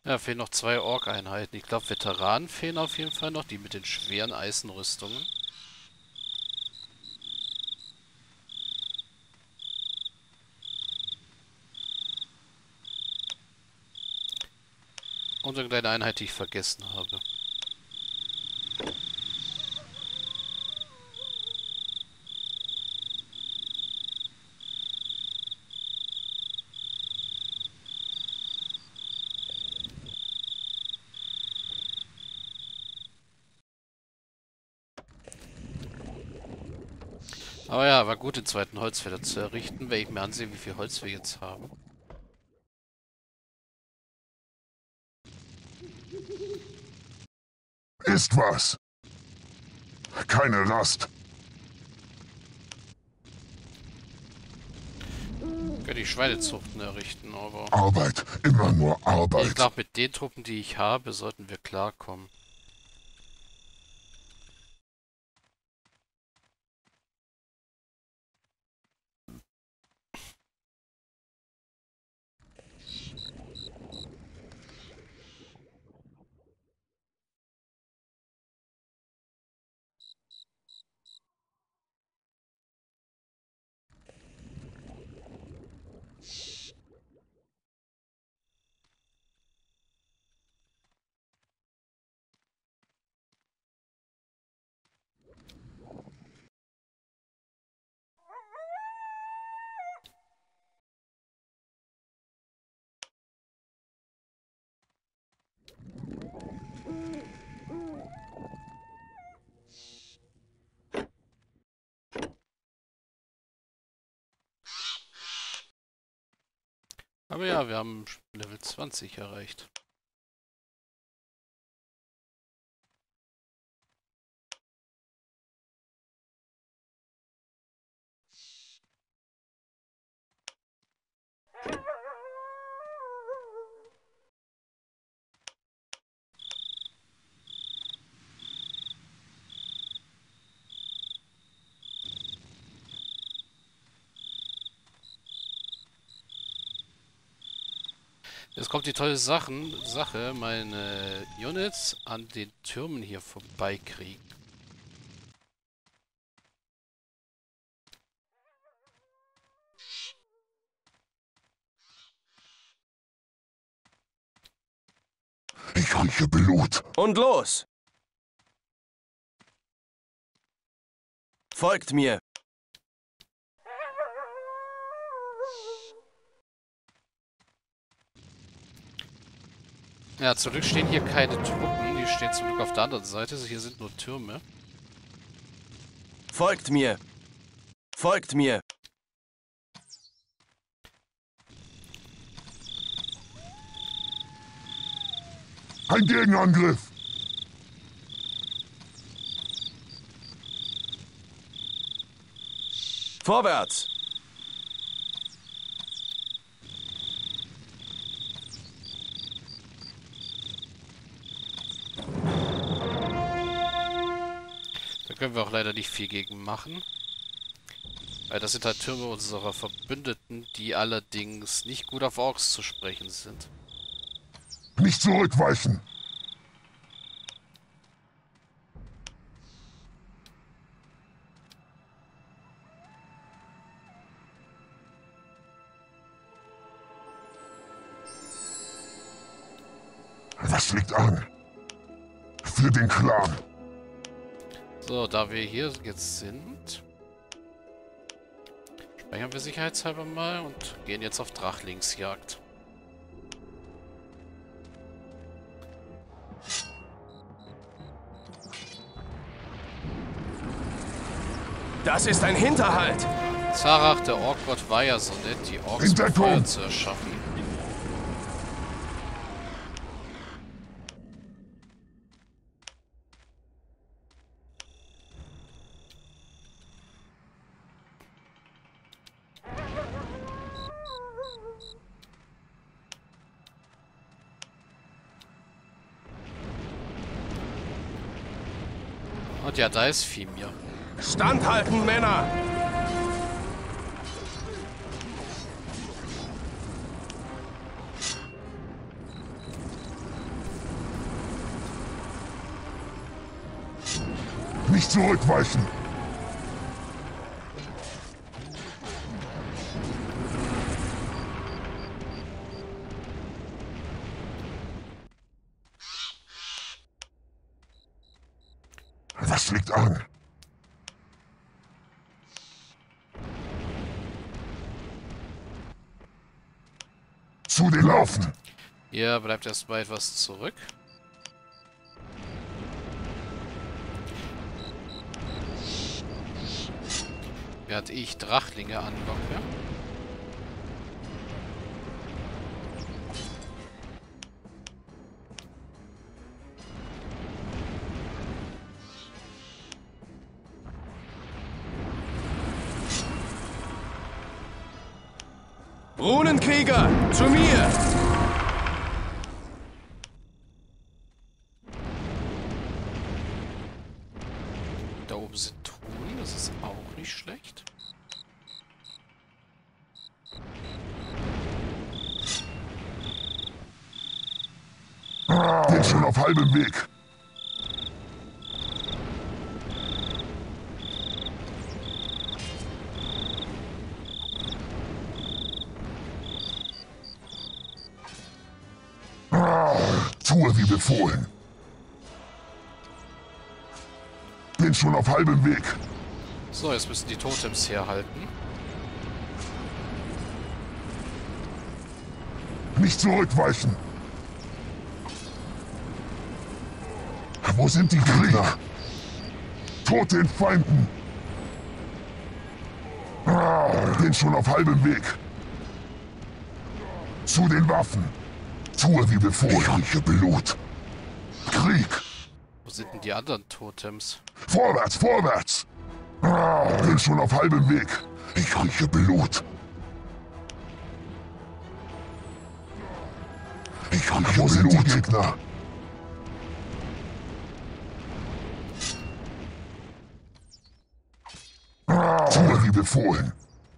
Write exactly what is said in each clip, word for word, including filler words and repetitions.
Ja, fehlen noch zwei Ork-Einheiten. Ich glaube, Veteranen fehlen auf jeden Fall noch, die mit den schweren Eisenrüstungen. Und eine kleine Einheit, die ich vergessen habe. Aber ja, war gut, den zweiten Holzfäller zu errichten, wenn ich mir ansehe, wie viel Holz wir jetzt haben. Ist was. Keine Rast. Könnte ich Schweinezuchten errichten, aber Arbeit. Immer nur ich Arbeit. glaube, mit den Truppen, die ich habe, sollten wir klarkommen. Aber ja, wir haben Level zwanzig erreicht. Jetzt kommt die tolle Sachen, Sache, meine Units an den Türmen hier vorbeikriegen. Ich rieche Blut. Und los! Folgt mir! Ja, zum Glück stehen hier keine Truppen. Die stehen zum Glück auf der anderen Seite. Hier sind nur Türme. Folgt mir! Folgt mir! Ein Gegenangriff. Vorwärts! Da können wir auch leider nicht viel gegen machen. Weil das sind halt Türme unserer Verbündeten, die allerdings nicht gut auf Orks zu sprechen sind. Nicht zurückweichen. Was liegt an? Für den Clan. So, da wir hier jetzt sind, speichern wir sicherheitshalber mal und gehen jetzt auf Drachlingsjagd. Das ist ein Hinterhalt! Zarach, der Orkgott, war ja so nett, die Orks mit Hintergrund. Feuer zu erschaffen. Und ja, da ist Fimir. Standhalten, Männer! Nicht zurückweichen! Was liegt an? Zu den Laufen! Ihr bleibt erstmal etwas zurück. Während ich Drachlinge anlocke. Runenkrieger, zu mir! Da oben sind Truhen, das ist auch nicht schlecht. Bin schon auf halbem Weg. Tue wie befohlen. Bin schon auf halbem Weg. So, jetzt müssen die Totems herhalten. Nicht zurückweichen. Wo sind die Gegner? Tod den Feinden. Bin schon auf halbem Weg. Zu den Waffen. Tue wie befohlen. Ich rieche Blut. Krieg. Wo sind denn die anderen Totems? Vorwärts, vorwärts. Bin schon auf halbem Weg. Ich rieche Blut. Ich rieche Wo sind die Gegner? Tue wie befohlen.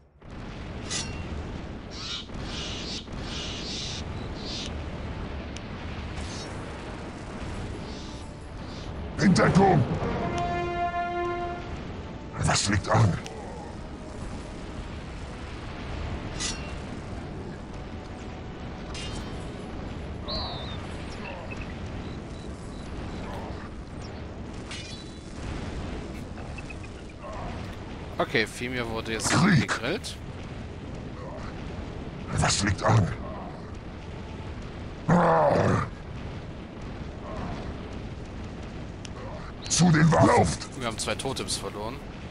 In Deckung! Was liegt an? Okay, Femir wurde jetzt Krieg. gegrillt. Was liegt an? Zu den Waffen! Lauft! Wir haben zwei Totems verloren.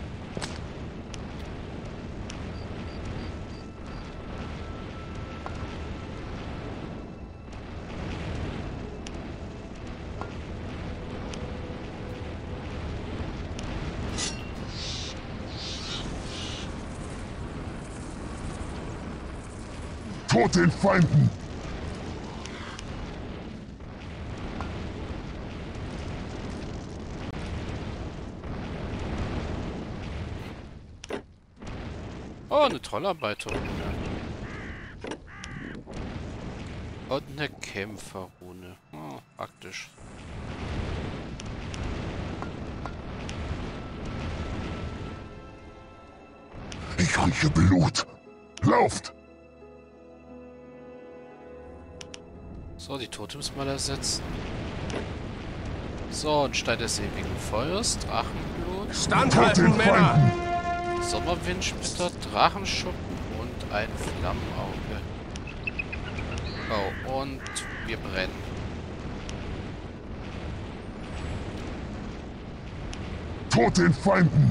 Tod den Feinden! Oh, eine Trollarbeiterrune. Und eine Kämpferrune. Oh, praktisch. Ich rieche Blut. Lauft! So, die Totems mal ersetzen. So, ein Stein des ewigen Feuers, Drachenblut, Standhalten, Männer! Sommerwindsplitter, Drachenschuppen und ein Flammenauge. Oh, und wir brennen. Tod den Feinden!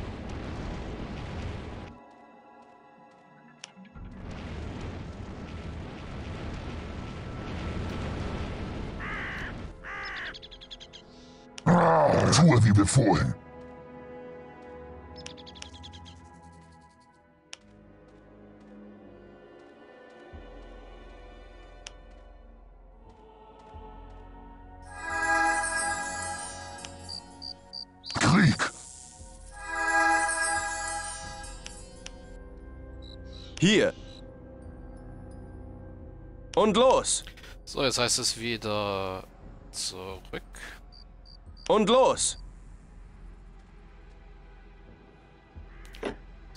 Tue wie befohlen. Krieg. Hier. Und los. So, jetzt heißt es wieder zurück. Und los.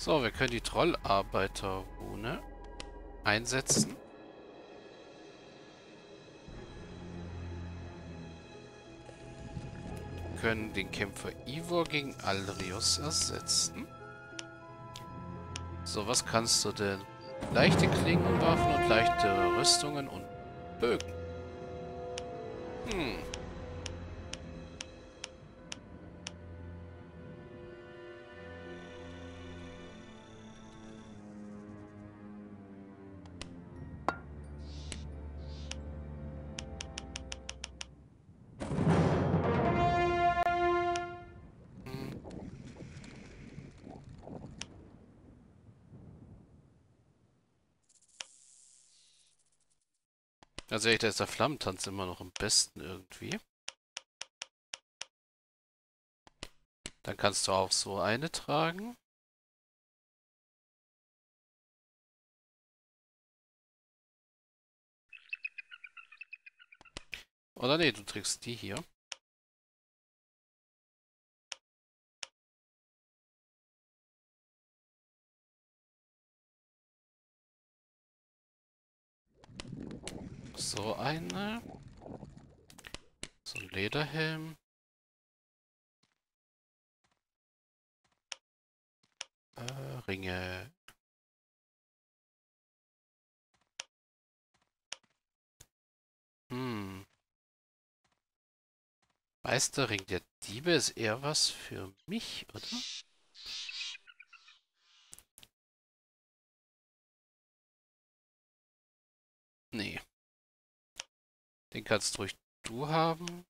So, wir können die Trollarbeiterrune einsetzen. Wir können den Kämpfer Ivor gegen Alrios ersetzen. So, was kannst du denn? Leichte Klingenwaffen und leichte Rüstungen und Bögen. Hm. Also echt, da ist der Flammentanz immer noch am besten irgendwie. Dann kannst du auch so eine tragen. Oder nee, du trägst die hier. So eine. So ein Lederhelm. Äh, Ringe. Hm. Meisterring der Diebe ist eher was für mich, oder? Nee. Den kannst ruhig du haben.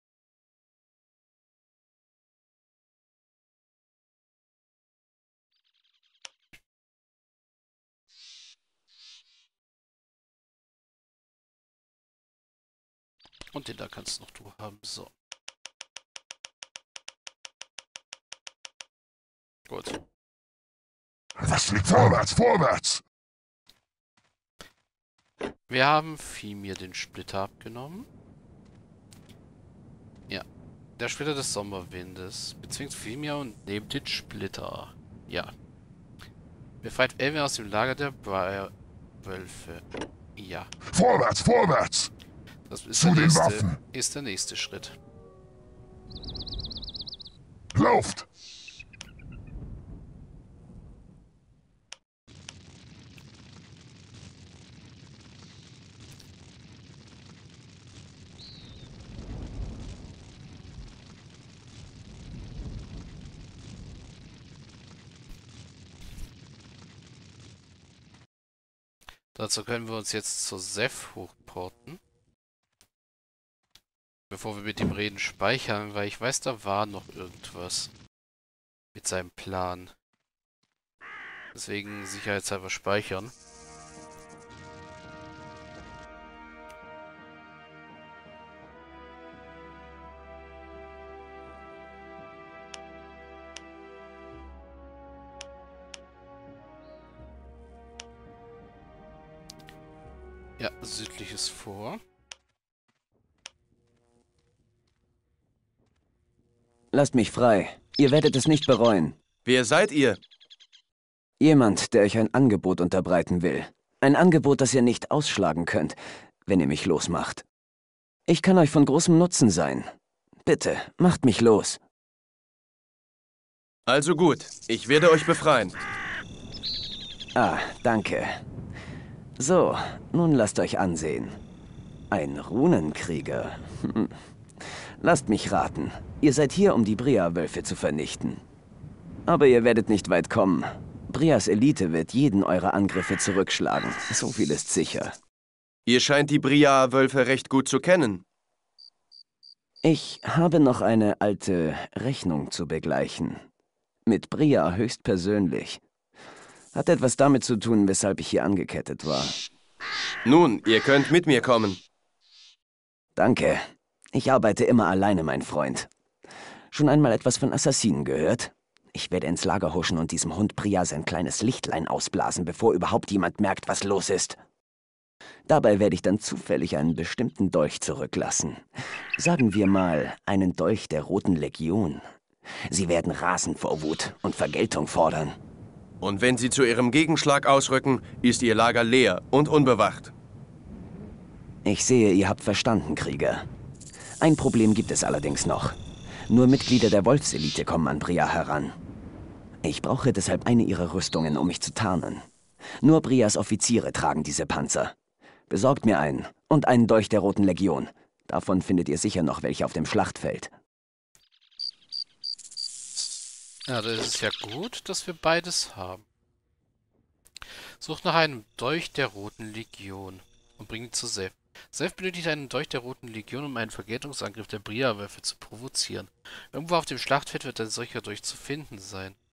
Und den da kannst noch du haben. So. Gut. Was liegt vorwärts, vorwärts? Wir haben Fimir den Splitter abgenommen. Ja. Der Splitter des Sommerwindes. Bezwingt Fimir und nehmt den Splitter. Ja. Befreit Elvin aus dem Lager der Briarwölfe. Ja. Vorwärts, vorwärts! Das ist Zu der den nächste, Waffen! ist der nächste Schritt. Lauft! Dazu können wir uns jetzt zur Seth hochporten. Bevor wir mit ihm reden, speichern, weil ich weiß, da war noch irgendwas mit seinem Plan. Deswegen sicherheitshalber speichern. Ja, südliches Vor. Lasst mich frei. Ihr werdet es nicht bereuen. Wer seid ihr? Jemand, der euch ein Angebot unterbreiten will. Ein Angebot, das ihr nicht ausschlagen könnt, wenn ihr mich losmacht. Ich kann euch von großem Nutzen sein. Bitte, macht mich los. Also gut, ich werde euch befreien. Ah, danke. So, nun lasst euch ansehen. Ein Runenkrieger. Lasst mich raten. Ihr seid hier, um die Briarwölfe zu vernichten. Aber ihr werdet nicht weit kommen. Brias Elite wird jeden eurer Angriffe zurückschlagen. So viel ist sicher. Ihr scheint die Briar-Wölfe recht gut zu kennen. Ich habe noch eine alte Rechnung zu begleichen. Mit Bria höchstpersönlich. Hat etwas damit zu tun, weshalb ich hier angekettet war. Nun, ihr könnt mit mir kommen. Danke. Ich arbeite immer alleine, mein Freund. Schon einmal etwas von Assassinen gehört? Ich werde ins Lager huschen und diesem Hund Bria sein kleines Lichtlein ausblasen, bevor überhaupt jemand merkt, was los ist. Dabei werde ich dann zufällig einen bestimmten Dolch zurücklassen. Sagen wir mal, einen Dolch der Roten Legion. Sie werden rasen vor Wut und Vergeltung fordern. Und wenn sie zu ihrem Gegenschlag ausrücken, ist ihr Lager leer und unbewacht. Ich sehe, ihr habt verstanden, Krieger. Ein Problem gibt es allerdings noch. Nur Mitglieder der Wolfselite kommen an Bria heran. Ich brauche deshalb eine ihrer Rüstungen, um mich zu tarnen. Nur Brias Offiziere tragen diese Panzer. Besorgt mir einen und einen Dolch der Roten Legion. Davon findet ihr sicher noch welche auf dem Schlachtfeld. Ja, das ist ja gut, dass wir beides haben. Such nach einem Dolch der Roten Legion und bring ihn zu Seth. Seth benötigt einen Dolch der Roten Legion, um einen Vergeltungsangriff der Bria-Wölfe zu provozieren. Irgendwo auf dem Schlachtfeld wird ein solcher Dolch zu finden sein.